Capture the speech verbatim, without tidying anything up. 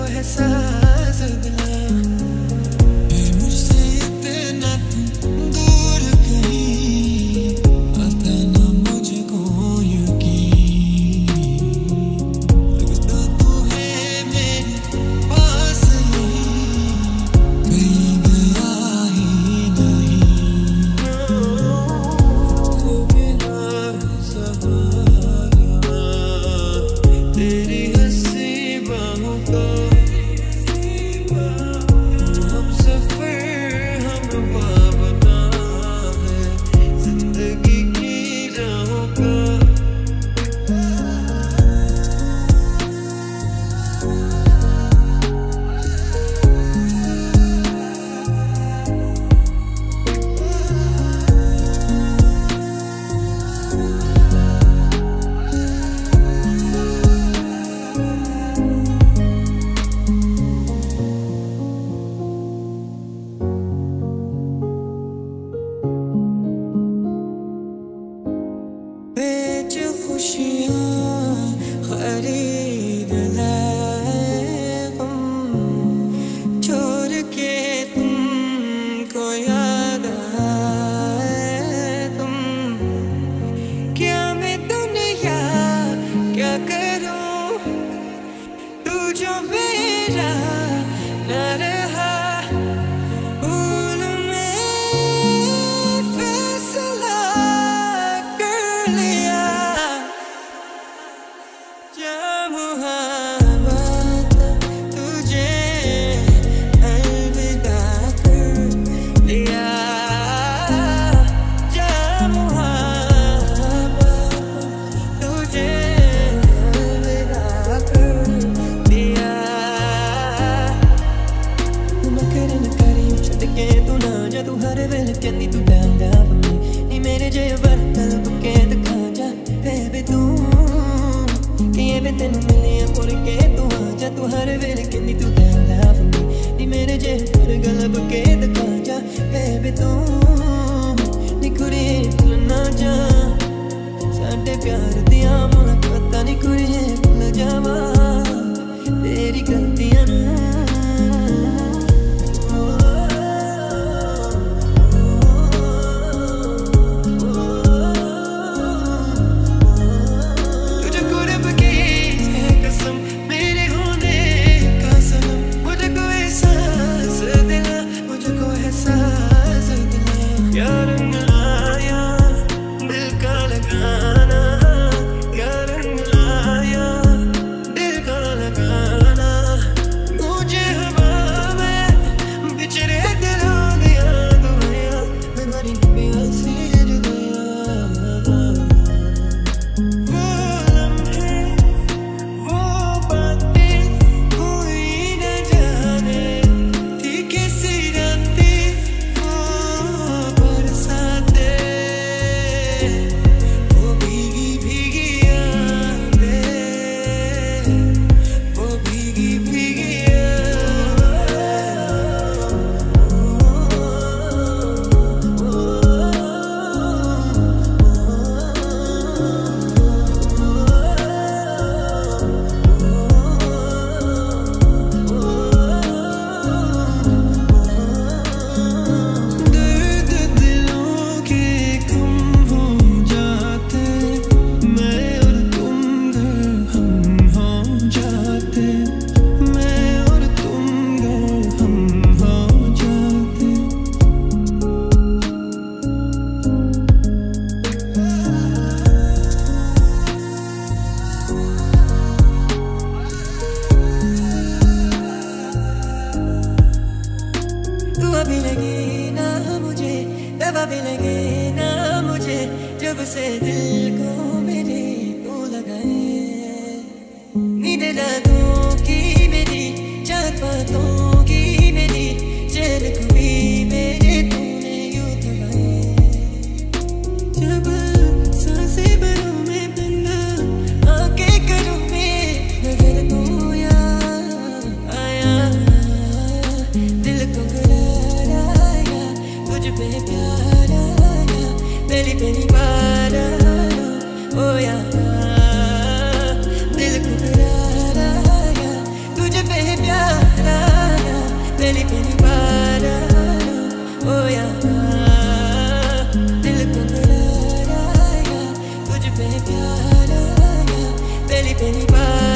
एहसास दिला है मुझसे इतना दूर कहीं आता ना मुझको यकीन लगता तू है मेरे पास ही कहीं गया ही नहीं मिला सहारा तेरी हंसी बाहों का हम सफर हम वापता है जिंदगी की राहों का बेच खुशियाँ खरीद लाए हम छोड़ के तुमको याद आए तुम क्या मैं दुनिया क्या करूँ तू जो मेरा न रहा भूल में फैसला कर लिया जा मुहब्बत तुझे अलविदा कर दिया जा मुहब्बत तुझे अलविदा कर दिया तू न करे न करी छड़ के तू ना जा तू हर वेले कहनी तू down down for me नी मेरे जे वर कलब के दिखा जा बेबी तू कि ये भी तेनू मिली है पुर के तू आ जा तू हर वेले कहनी तू down down for me नी मेरे जे वर कलब के दिखा जा बेबी तू नी कुड़िए भुल ना जा साडे प्यार दियां मुलाकातां नी कुड़िए भुल जावा तेरी गलतियां नू तुझे कुर्ब की है कसम मेरे होने का सनम मुझको एहसास दिला मुझको एहसास दिला क्या रंग लाया दिल का लगाना क्या रंग लाया दिल का लगाना मुझे हवा में बिछड़े दिलों दिया दुनिया मैं मरी प्यासी जुदाइयाँ वो लम्हे वो बातें कोई न जाने थी कैसी रातें वो बरसाते वो भीगी भीगी यादें वो भीगी भीगी दर्द दिलों के कम हो जाते मैं और तुम घर हम हो जाते मैं और तुम घर हम हो जाते तू अभी लगे ना मुझे दवा भी लगे ना मुझे जब से दिल को मेरे तू लगाए नींद रातों की मेरी चार बातों की मेरी चैन कभी मेरे तूने यूं थमाए जब सांसें भरूं मैं बंदा आंखें करूं मैं नजर तू याद आया दिल को करार आया तुझ पे प्यार आया पहली पहली बार आया ओ यार दिल को करार आया करार आया ओ यार दिल को करार आया तुझ पे प्यार आया पहली पहली बार